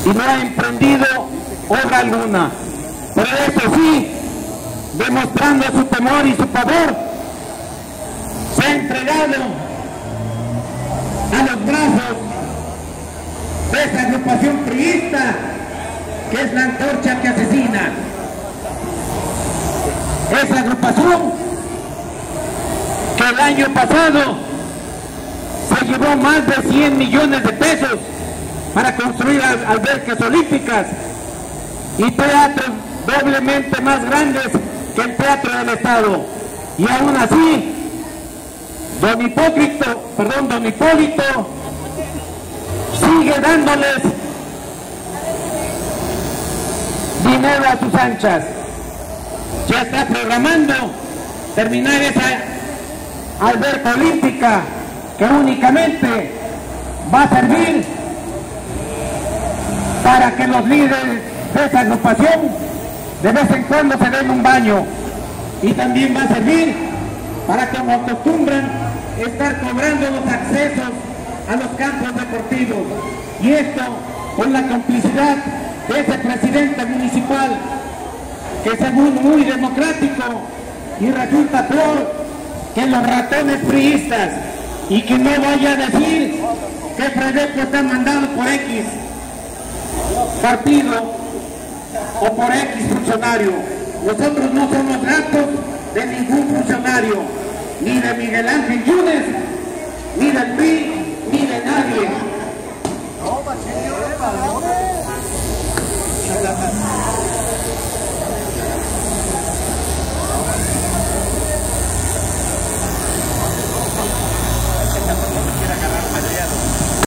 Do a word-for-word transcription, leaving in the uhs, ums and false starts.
y no ha emprendido obra alguna. Pero eso sí, demostrando su temor y su pavor, se ha entregado a los brazos de esa agrupación priista que es la antorcha que asesina. Esa agrupación que el año pasado se llevó más de cien millones de pesos para construir albercas olímpicas y teatros doblemente más grandes que el Teatro del Estado. Y aún así, don Hipócrito, perdón, don Hipólito sigue dándoles dinero a sus anchas. Ya está programando terminar esa alberca olímpica que únicamente va a servir para que los líderes de esa agrupación de vez en cuando se den un baño, y también va a servir para, como acostumbran, estar cobrando los accesos a los campos deportivos, y esto con la complicidad de ese presidente municipal que, según muy democrático, y resulta peor que los ratones priistas, y que no vaya a decir que Fredeco está mandado por X partido o por X funcionario. Nosotros no somos gatos de ningún funcionario, ni de Miguel Ángel Yunes, ni del P R I, ni de nadie.